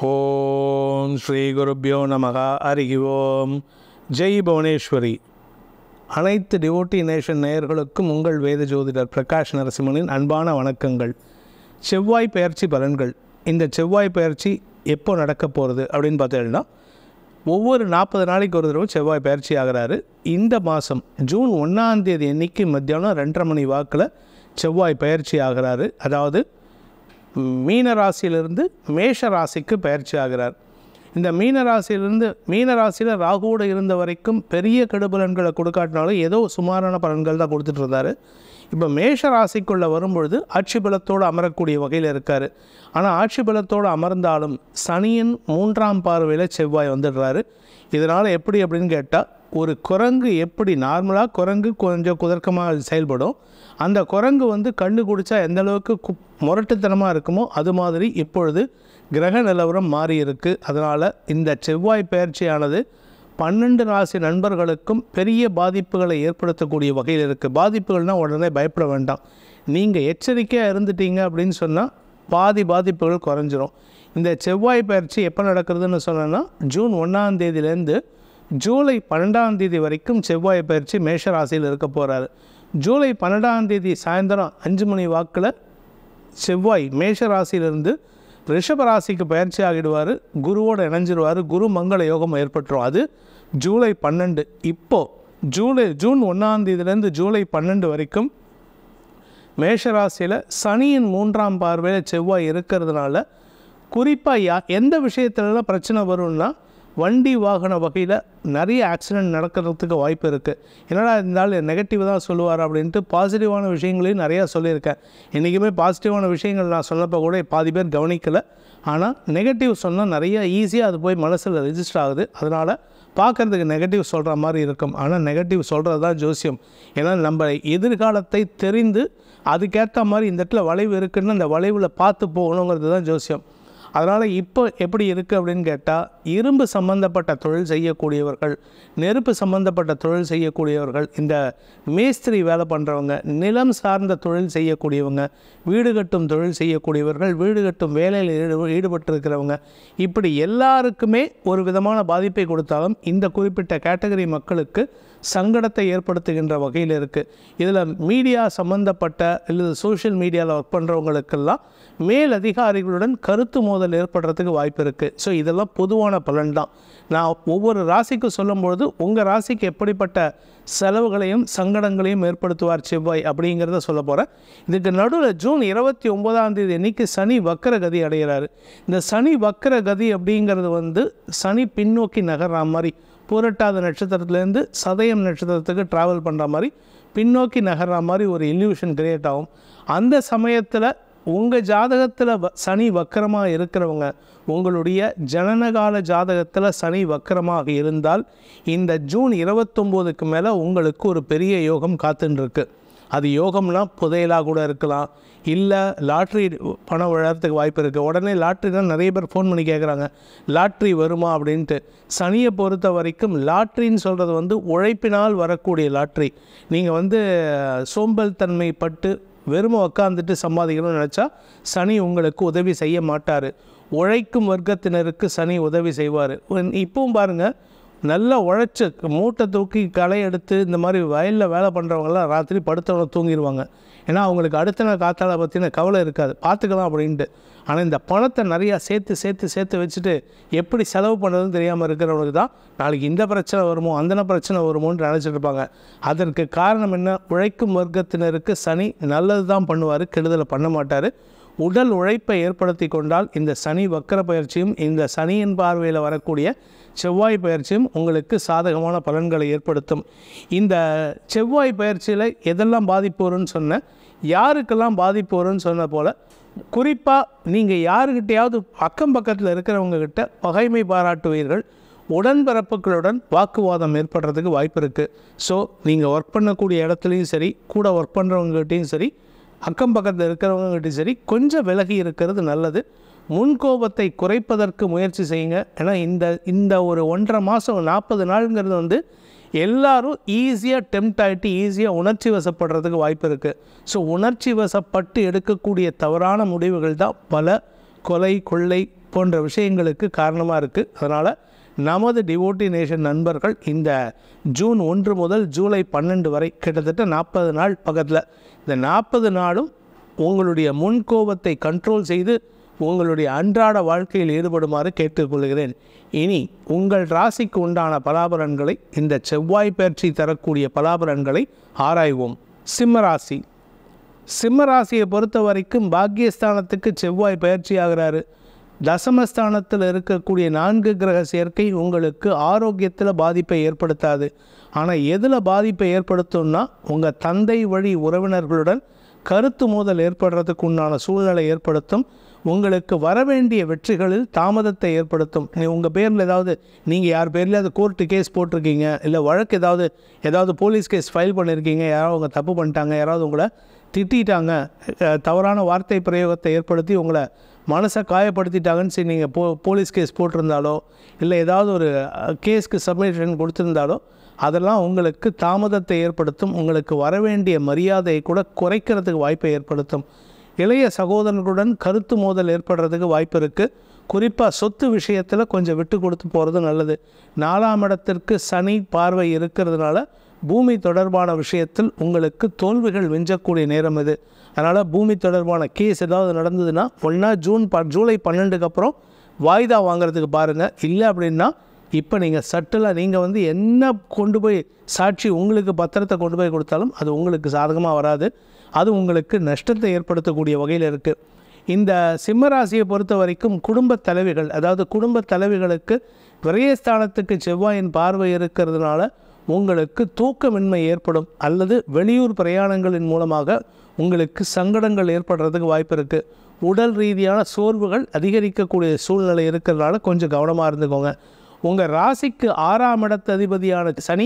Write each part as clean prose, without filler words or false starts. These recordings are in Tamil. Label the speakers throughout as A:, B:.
A: ஓம் ஸ்ரீ குருப்யோ நமக. ஹரி ஓம். ஜெய் புவனேஸ்வரி. அனைத்து டிவோட்டி நேஷன் நேயர்களுக்கும் உங்கள் வேத ஜோதிடர் பிரகாஷ் நரசிம்மனின் அன்பான வணக்கங்கள். செவ்வாய் பெயர்ச்சி பலன்கள். இந்த செவ்வாய் பெயர்ச்சி எப்போ நடக்க போகிறது அப்படின்னு பார்த்தீங்கன்னா, ஒவ்வொரு 40 நாளைக்கு ஒரு தடவை செவ்வாய் பயிற்சி ஆகிறாரு. இந்த மாதம் ஜூன் 1ஆம் தேதி அன்னைக்கு மத்தியானம் 2:30 மணி வாக்கில் செவ்வாய் பயிற்சி ஆகிறாரு. அதாவது மீன ராசியிலிருந்து மேஷ ராசிக்கு பயிற்சி ஆகிறார். இந்த மீன ராசியில் ராகுவோடு இருந்த வரைக்கும் பெரிய கெடுபலன்களை கொடுக்காட்டினாலும் ஏதோ சுமாரான பலன்கள் தான் கொடுத்துட்டு இருந்தார். இப்போ மேஷ ராசிக்குள்ளே வரும்பொழுது ஆட்சி பலத்தோடு அமரக்கூடிய வகையில் இருக்கார். ஆனால் ஆட்சி பலத்தோடு அமர்ந்தாலும் சனியின் 3ஆம் பார்வையில் செவ்வாய் வந்துடுறாரு. இதனால் எப்படி அப்படின்னு கேட்டால், ஒரு குரங்கு எப்படி நார்மலாக குரங்கு கொஞ்சம் குதர்க்கமாக செயல்படும், அந்த குரங்கு கண்ணு குடித்தா எந்த அளவுக்கு முரட்டுத்தனமாக இருக்குமோ அது மாதிரி இப்பொழுது கிரக நிலவரம் மாறி இருக்குது. அதனால் இந்த செவ்வாய் பயிற்சியானது 12 ராசி நண்பர்களுக்கும் பெரிய பாதிப்புகளை ஏற்படுத்தக்கூடிய வகையில் இருக்குது. பாதிப்புகள்னால் உடனே பயப்பட வேண்டாம். நீங்கள் எச்சரிக்கையாக இருந்துட்டீங்க அப்படின்னு சொன்னால் பாதிப்புகள் குறைஞ்சிரும். இந்த செவ்வாய் பயிற்சி எப்போ நடக்கிறதுன்னு சொன்னோன்னா, ஜூன் 1ஆம் தேதியிலேருந்து ஜூலை 12ஆம் தேதி வரைக்கும் செவ்வாய் பயிற்சி மேஷ ராசியில் இருக்க போகிறாரு. ஜூலை 12ஆம் தேதி சாயந்தரம் 5 மணி வாக்கில் செவ்வாய் மேஷ ராசியிலிருந்து ரிஷப ராசிக்கு பயிற்சி ஆகிடுவார். குருவோடு இணைஞ்சிடுவார். குரு மங்கள யோகம் ஏற்பட்டுரும். அது ஜூலை 12. இப்போது ஜூன் 1ஆம் தேதியிலேருந்து ஜூலை 12 வரைக்கும் மேஷ ராசியில் சனியின் 3ஆம் பார்வையில் செவ்வாய் இருக்கிறதுனால குறிப்பாக எந்த விஷயத்துலலாம் பிரச்சனை வரும்னா, வண்டி வாகன வகையில் நிறைய ஆக்சிடெண்ட் நடக்கிறதுக்கு வாய்ப்பு இருக்குது. என்னடா இருந்தாலும் நெகட்டிவ் தான் சொல்லுவார் அப்படின்ட்டு பாசிட்டிவான விஷயங்களையும் நிறையா சொல்லியிருக்கேன். இன்றைக்குமே பாசிட்டிவான விஷயங்கள் நான் சொன்னப்போ கூட பாதி பேர் கவனிக்கலை. ஆனால் நெகட்டிவ் சொன்னால் நிறையா ஈஸியாக அது போய் மனசில் ரெஜிஸ்டர் ஆகுது. அதனால் பார்க்குறதுக்கு நெகட்டிவ் சொல்கிற மாதிரி இருக்கும். ஆனால் நெகட்டிவ் சொல்கிறது தான் ஜோசியம். ஏன்னா நம்ம எதிர்காலத்தை தெரிந்து அதுக்கேற்ற மாதிரி இந்த இடத்துல வளைவு இருக்குதுன்னு அந்த வளைவில் பார்த்து போகணுங்கிறது தான் ஜோசியம். அதனால் இப்போ எப்படி இருக்குது அப்படின்னு கேட்டால், இரும்பு சம்மந்தப்பட்ட தொழில் செய்யக்கூடியவர்கள், நெருப்பு சம்மந்தப்பட்ட தொழில் செய்யக்கூடியவர்கள், இந்த மேஸ்திரி வேலை பண்ணுறவங்க, நிலம் சார்ந்த தொழில் செய்யக்கூடியவங்க, வீடு கட்டும் தொழில் செய்யக்கூடியவர்கள், வீடு கட்டும் வேலையில் ஈடுபட்டிருக்கிறவங்க, இப்படி எல்லாருக்குமே ஒரு விதமான பாதிப்பை கொடுத்தாலும் இந்த குறிப்பிட்ட கேட்டகரி மக்களுக்கு சங்கடத்தை ஏற்படுத்துகின்ற வகையில் இருக்குது. இதில் மீடியா சம்மந்தப்பட்ட இல்லை சோஷியல் மீடியாவில் ஒர்க் பண்ணுறவங்களுக்கெல்லாம் மேல் அதிகாரிகளுடன் கருத்து மோதல் ஏற்படுறதுக்கு வாய்ப்பு இருக்குது. ஸோ இதெல்லாம் பொதுவான பலன் தான். நான் ஒவ்வொரு ராசிக்கும் சொல்லும்பொழுது உங்கள் ராசிக்கு எப்படிப்பட்ட செலவுகளையும் சங்கடங்களையும் ஏற்படுத்துவார் செவ்வாய் அப்படிங்கிறத சொல்ல போகிறேன். இதுக்கு நடுவில் ஜூன் 29ஆம் தேதி அன்றைக்கி சனி வக்கர கதி அடைகிறாரு. இந்த சனி வக்கர கதி அப்படிங்கிறது சனி பின்னோக்கி நகர்ற மாதிரி, பூரட்டாத நட்சத்திரத்துலேருந்து சதயம் நட்சத்திரத்துக்கு ட்ராவல் பண்ணுற மாதிரி பின்னோக்கி நகர்ற மாதிரி ஒரு இல்யூஷன் கிரியேட் ஆகும். அந்த சமயத்தில் உங்கள் ஜாதகத்தில் சனி வக்கரமாக இருக்கிறவங்க, உங்களுடைய ஜனனகால ஜாதகத்தில் சனி வக்கரமாக இருந்தால் இந்த ஜூன் 29க்கு மேலே உங்களுக்கு ஒரு பெரிய யோகம் காத்துன்னு. அது யோகம்னா புதையலாக கூட இருக்கலாம், இல்லை லாட்ரி பணம் விழறதுக்கு வாய்ப்பு இருக்குது. உடனே லாட்ரி தான் நிறைய பேர் ஃபோன் பண்ணி கேட்குறாங்க, லாட்ரி வருமா அப்படின்ட்டு. சனியை பொறுத்த வரைக்கும் லாட்ரின்னு சொல்கிறது உழைப்பினால் வரக்கூடிய லாட்ரி. நீங்கள் சோம்பல் தன்மை பட்டு வெறுமை உட்காந்துட்டு சம்பாதிக்கணும்னு நினச்சா சனி உங்களுக்கு உதவி செய்ய மாட்டார். உழைக்கும் வர்க்கத்தினருக்கு சனி உதவி செய்வார். இப்பவும் பாருங்கள், நல்லா உழைச்சி மூட்டை தூக்கி களை எடுத்து இந்த மாதிரி வயலில் வேலை பண்ணுறவங்களாம் ராத்திரி படுத்தவங்க தூங்கிடுவாங்க. ஏன்னா அவங்களுக்கு அடுத்த நாள் காத்தால பற்றின கவலை இருக்காது, பார்த்துக்கலாம் அப்படின்ட்டு. ஆனால் இந்த பணத்தை நிறையா சேர்த்து வச்சுட்டு எப்படி செலவு பண்ணுறதுன்னு தெரியாமல் இருக்கிறவங்களுக்கு தான் நாளைக்கு இந்த பிரச்சனை வருமோ அந்த பிரச்சனை வருமோன்னு நினச்சிட்டு இருப்பாங்க. அதற்கு காரணம் என்ன? உழைக்கும் வர்க்கத்தினருக்கு சனி நல்லது தான் பண்ணுவார், கெடுதலை பண்ண மாட்டார். உடல் உழைப்பை ஏற்படுத்தி கொண்டால் இந்த சனி வக்கர பயிற்சியும் இந்த சனியின் பார்வையில் வரக்கூடிய செவ்வாய் பயிற்சியும் உங்களுக்கு சாதகமான பலன்களை ஏற்படுத்தும். இந்த செவ்வாய் பயிற்சியில் எதெல்லாம் பாதிப்பு வரும்னு சொன்னேன், யாருக்கெல்லாம் பாதிப்பு வரும்னு சொன்ன போல், குறிப்பாக நீங்கள் யாருக்கிட்டையாவது அக்கம் பக்கத்தில் இருக்கிறவங்கக்கிட்ட பகைமை பாராட்டுவீர்கள். உடன்பிறப்புகளுடன் வாக்குவாதம் ஏற்படுறதுக்கு வாய்ப்பு இருக்குது. ஸோ நீங்கள் ஒர்க் பண்ணக்கூடிய இடத்துலையும் சரி, கூட ஒர்க் பண்ணுறவங்ககிட்டையும் சரி, அக்கம் பக்கத்தில் இருக்கிறவங்ககிட்டையும் சரி, கொஞ்சம் விலகி இருக்கிறது நல்லது. முன்கோபத்தை குறைப்பதற்கு முயற்சி செய்யுங்க. ஏன்னா இந்த ஒரு 1.5 மாதம் 40 நாளுங்கிறது எல்லாரும் ஈஸியாக டெம்ப்ட் ஆகிட்டு ஈஸியாக உணர்ச்சி வசப்படுறதுக்கு வாய்ப்பு இருக்குது. ஸோ உணர்ச்சி வசப்பட்டு எடுக்கக்கூடிய தவறான முடிவுகள் தான் பல கொலை, கொள்ளை, போன்ற விஷயங்களுக்கு காரணமாக இருக்குது. அதனால் நமது டிவோட்டி நேஷன் நண்பர்கள் இந்த ஜூன் 1 முதல் ஜூலை 12 வரை கிட்டத்தட்ட 40 நாள் பக்கத்தில், இந்த 40 நாளும் உங்களுடைய முன்கோபத்தை கண்ட்ரோல் செய்து உங்களுடைய அன்றாட வாழ்க்கையில் ஈடுபடுமாறு கேட்டுக்கொள்கிறேன். இனி உங்கள் ராசிக்கு உண்டான பலாபலன்களை, இந்த செவ்வாய் பயிற்சி தரக்கூடிய பலாபலன்களை ஆராய்வோம். சிம்மராசி. சிம்மராசியை பொறுத்த வரைக்கும் பாக்கியஸ்தானத்துக்கு செவ்வாய் பயிற்சி ஆகிறாரு. தசமஸ்தானத்தில் இருக்கக்கூடிய 4 கிரக சேர்க்கை உங்களுக்கு ஆரோக்கியத்தில் பாதிப்பை ஏற்படுத்தாது. ஆனால் எதில் பாதிப்பை ஏற்படுத்தும்னா, உங்கள் தந்தை வழி உறவினர்களுடன் கருத்து மோதல் ஏற்படுறதுக்கு உண்டான சூழ்நிலை ஏற்படுத்தும். உங்களுக்கு வரவேண்டிய வெற்றிகளில் தாமதத்தை ஏற்படுத்தும். உங்கள் பேரில் ஏதாவது நீங்கள் யார் பேர்லையாவது கோர்ட்டு கேஸ் போட்டிருக்கீங்க, இல்லை வழக்கு ஏதாவது போலீஸ் கேஸ் ஃபைல் பண்ணியிருக்கீங்க, யாராவது உங்கள் தப்பு பண்ணிட்டாங்க, யாராவது உங்களை திட்டாங்க, தவறான வார்த்தை பிரயோகத்தை ஏற்படுத்தி உங்களை மனசை காயப்படுத்திட்டாங்கன்னு சரி நீங்கள் போலீஸ் கேஸ் போட்டிருந்தாலோ, இல்லை ஏதாவது ஒரு கேஸ்க்கு சப்மிஷன் கொடுத்துருந்தாலோ, அதெல்லாம் உங்களுக்கு தாமதத்தை ஏற்படுத்தும். உங்களுக்கு வரவேண்டிய மரியாதையை கூட குறைக்கிறதுக்கு வாய்ப்பை ஏற்படுத்தும். இளைய சகோதரர்களுடன் கருத்து மோதல் ஏற்படுறதுக்கு வாய்ப்பு இருக்குது. குறிப்பாக சொத்து விஷயத்தில் கொஞ்சம் விட்டு கொடுத்து போகிறது நல்லது. 4ஆம் இடத்திற்கு சனி பார்வை இருக்கிறதுனால பூமி தொடர்பான விஷயத்தில் உங்களுக்கு தோல்விகள் விஞ்சக்கூடிய நேரம் இது. அதனால் பூமி தொடர்பான கேஸ் ஏதாவது நடந்ததுன்னா ஒன்றா ஜூலை 12க்கு அப்புறம் வாய்தா வாங்கிறதுக்கு பாருங்கள். இல்லை அப்படின்னா இப்போ நீங்கள் சட்டில் நீங்கள் என்ன கொண்டு போய் சாட்சி உங்களுக்கு பத்திரத்தை கொண்டு போய் கொடுத்தாலும் அது உங்களுக்கு சாதகமாக வராது. அது உங்களுக்கு நஷ்டத்தை ஏற்படுத்தக்கூடிய வகையில் இருக்குது. இந்த சிம்மராசியை பொறுத்த வரைக்கும் குடும்பத் தலைவிகள், அதாவது குடும்பத் தலைவிகளுக்கு விரயஸ்தானத்துக்கு செவ்வாயின் பார்வை இருக்கிறதுனால உங்களுக்கு தூக்கமின்மை ஏற்படும். அல்லது வெளியூர் பிரயாணங்களின் மூலமாக உங்களுக்கு சங்கடங்கள் ஏற்படுறதுக்கு வாய்ப்பு இருக்குது. உடல் ரீதியான சோர்வுகள் அதிகரிக்கக்கூடிய சூழ்நிலை இருக்கிறதுனால கொஞ்சம் கவனமாக இருந்துக்கோங்க. உங்கள் ராசிக்கு 6ஆம் இடத்து அதிபதியான சனி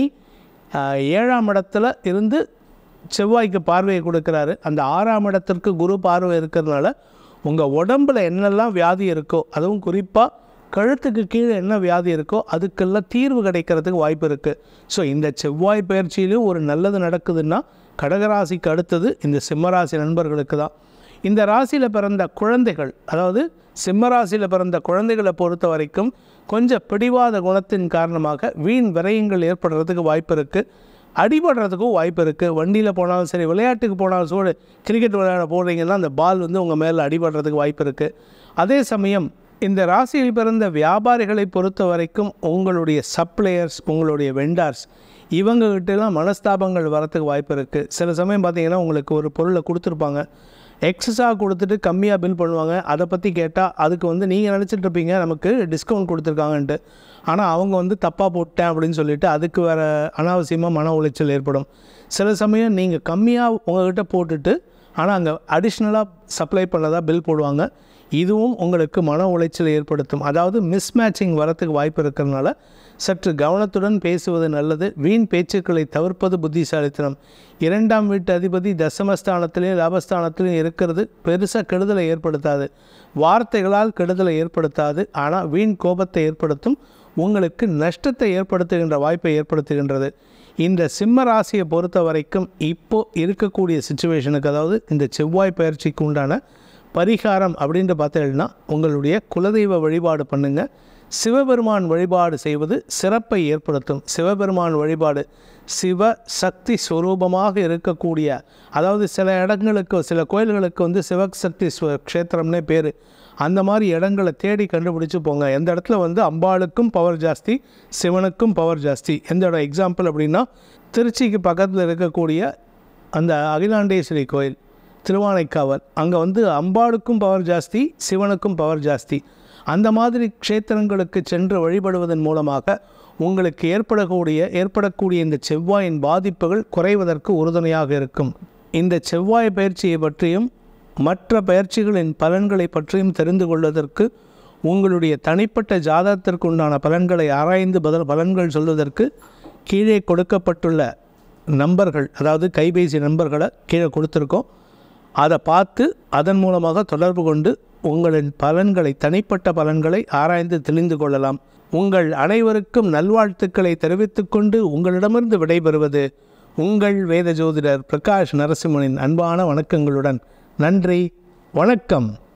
A: 7ஆம் இடத்துல இருந்து செவ்வாய்க்கு பார்வையை கொடுக்குறாரு. அந்த 6ஆம் இடத்திற்கு குரு பார்வை இருக்கிறதுனால உங்கள் உடம்பில் என்னெல்லாம் வியாதி இருக்கோ, அதுவும் குறிப்பாக கழுத்துக்கு கீழே என்ன வியாதி இருக்கோ அதுக்கெல்லாம் தீர்வு கிடைக்கிறதுக்கு வாய்ப்பு இருக்குது. ஸோ இந்த செவ்வாய் பயிற்சியிலும் ஒரு நல்லது நடக்குதுன்னா கடகராசிக்கு அடுத்தது இந்த சிம்மராசி நண்பர்களுக்கு தான். இந்த ராசியில் பிறந்த குழந்தைகள், அதாவது சிம்மராசியில் பிறந்த குழந்தைகளை பொறுத்த வரைக்கும் கொஞ்சம் பிடிவாத குணத்தின் காரணமாக வீண் விரயங்கள் ஏற்படுறதுக்கு வாய்ப்பு இருக்குது. அடிபடுறதுக்கும் வாய்ப்பு இருக்குது. வண்டியில் போனாலும் சரி, விளையாட்டுக்கு போனாலும் சரி, கிரிக்கெட் விளையாட போடுறீங்கன்னா அந்த பால் உங்கள் மேலே அடிபடுறதுக்கு வாய்ப்பு இருக்குது. அதே சமயம் இந்த ராசியில் பிறந்த வியாபாரிகளை பொறுத்த வரைக்கும் உங்களுடைய சப்ளையர்ஸ், உங்களுடைய வெண்டார்ஸ், இவங்ககிட்டலாம் மனஸ்தாபங்கள் வரத்துக்கு வாய்ப்பு இருக்குது. சில சமயம் பார்த்திங்கன்னா உங்களுக்கு ஒரு பொருளை கொடுத்துருப்பாங்க, எக்ஸஸாக கொடுத்துட்டு கம்மியாக பில் பண்ணுவாங்க. அதை பற்றி கேட்டால் அதுக்கு நீங்கள் நினச்சிட்ருப்பீங்க நமக்கு டிஸ்கவுண்ட் கொடுத்துருக்காங்கன்ட்டு. ஆனால் அவங்க தப்பாக போட்டேன் அப்படின்னு சொல்லிவிட்டு அதுக்கு வேறு அனாவசியமாக மன உளைச்சல் ஏற்படும். சில சமயம் நீங்கள் கம்மியாக உங்கள்கிட்ட போட்டுட்டு ஆனால் அங்கே அடிஷ்னலாக சப்ளை பண்ணதாக பில் போடுவாங்க. இதுவும் உங்களுக்கு மன உளைச்சல் ஏற்படுத்தும். அதாவது மிஸ்மேட்சிங் வரத்துக்கு வாய்ப்பு இருக்கிறதுனால சற்று கவனத்துடன் பேசுவது நல்லது. வீண் பேச்சுக்களை தவிர்ப்பது புத்திசாலித்தனம். 2ஆம் வீட்டு அதிபதி தசமஸ்தானத்திலையும் லாபஸ்தானத்திலையும் இருக்கிறது பெருசாக கெடுதலை ஏற்படுத்தாது, வார்த்தைகளால் கெடுதலை ஏற்படுத்தாது. ஆனால் வீண் கோபத்தை ஏற்படுத்தும், உங்களுக்கு நஷ்டத்தை ஏற்படுத்துகின்ற வாய்ப்பை ஏற்படுத்துகின்றது. இந்த சிம்ம ராசியை பொறுத்த வரைக்கும் இப்போது இருக்கக்கூடிய சிச்சுவேஷனுக்கு, அதாவது இந்த செவ்வாய் பயிற்சிக்கு உண்டான பரிகாரம் அப்படின்ட்டு பார்த்தீங்கன்னா உங்களுடைய குலதெய்வ வழிபாடு பண்ணுங்கள். சிவபெருமான் வழிபாடு செய்வது சிறப்பை ஏற்படுத்தும். சிவபெருமான் வழிபாடு சிவ சக்தி ஸ்வரூபமாக இருக்கக்கூடிய, அதாவது சில இடங்களுக்கு, சில கோயில்களுக்கு சிவசக்தி க்ஷேத்திரம்னே பேர். அந்த மாதிரி இடங்களை தேடி கண்டுபிடிச்சி போங்க. எந்த இடத்துல அம்பாளுக்கும் பவர் ஜாஸ்தி, சிவனுக்கும் பவர் ஜாஸ்தி. எந்த இடம் எக்ஸாம்பிள் அப்படின்னா திருச்சிக்கு பக்கத்தில் இருக்கக்கூடிய அந்த அகிலாண்டேஸ்வரி கோயில் திருவானைக்காவல், அங்கே அம்பாளுக்கும் பவர் ஜாஸ்தி, சிவனுக்கும் பவர் ஜாஸ்தி. அந்த மாதிரி க்ஷேத்திரங்களுக்கு சென்று வழிபடுவதன் மூலமாக உங்களுக்கு ஏற்படக்கூடிய இந்த செவ்வாயின் பாதிப்புகள் குறைவதற்கு உறுதுணையாக இருக்கும். இந்த செவ்வாய் பயிற்சியை பற்றியும் மற்ற பயிற்சிகளின் பலன்களை பற்றியும் தெரிந்து கொள்வதற்கு, உங்களுடைய தனிப்பட்ட ஜாதகத்திற்கு உண்டான பலன்களை ஆராய்ந்து பலன்கள் சொல்வதற்கு கீழே கொடுக்கப்பட்டுள்ள நம்பர்கள், அதாவது கைபேசி நம்பர்களை கீழே கொடுத்துருக்கோம். அதை பார்த்து அதன் மூலமாக தொடர்பு கொண்டு உங்களின் பலன்களை, தனிப்பட்ட பலன்களை ஆராய்ந்து தெளிந்து கொள்ளலாம். உங்கள் அனைவருக்கும் நல்வாழ்த்துக்களை தெரிவித்துக்கொண்டு உங்களிடமிருந்து விடைபெறுவது உங்கள் வேத ஜோதிடர் பிரகாஷ் நரசிம்மனின் அன்பான வணக்கங்களுடன். நன்றி, வணக்கம்.